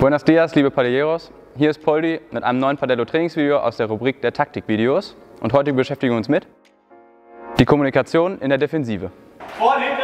Buenos dias, liebe Padilleros. Hier ist Poldi mit einem neuen Padello-Trainingsvideo aus der Rubrik der Taktikvideos. Und heute beschäftigen wir uns mit die Kommunikation in der Defensive. Vorne, hinten!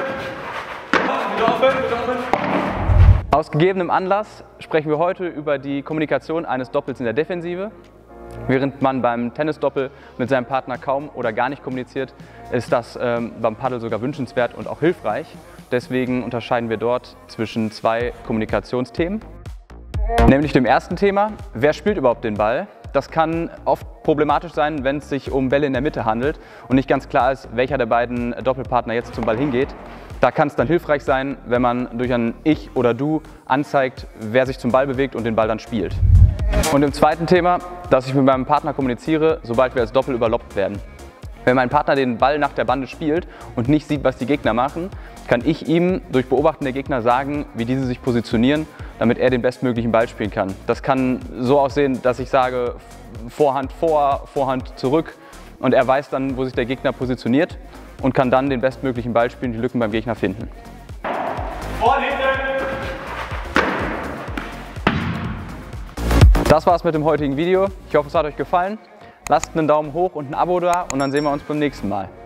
Aus gegebenem Anlass sprechen wir heute über die Kommunikation eines Doppels in der Defensive. Während man beim Tennisdoppel mit seinem Partner kaum oder gar nicht kommuniziert, ist das beim Paddel sogar wünschenswert und auch hilfreich. Deswegen unterscheiden wir dort zwischen zwei Kommunikationsthemen. Nämlich dem ersten Thema, wer spielt überhaupt den Ball? Das kann oft problematisch sein, wenn es sich um Bälle in der Mitte handelt und nicht ganz klar ist, welcher der beiden Doppelpartner jetzt zum Ball hingeht. Da kann es dann hilfreich sein, wenn man durch ein Ich oder Du anzeigt, wer sich zum Ball bewegt und den Ball dann spielt. Und im zweiten Thema, dass ich mit meinem Partner kommuniziere, sobald wir als Doppel überloppt werden. Wenn mein Partner den Ball nach der Bande spielt und nicht sieht, was die Gegner machen, kann ich ihm durch Beobachten der Gegner sagen, wie diese sich positionieren, damit er den bestmöglichen Ball spielen kann. Das kann so aussehen, dass ich sage, Vorhand vor, Vorhand zurück und er weiß dann, wo sich der Gegner positioniert und kann dann den bestmöglichen Ball spielen, die Lücken beim Gegner finden. Vorne, hinten! Das war's mit dem heutigen Video. Ich hoffe, es hat euch gefallen. Lasst einen Daumen hoch und ein Abo da und dann sehen wir uns beim nächsten Mal.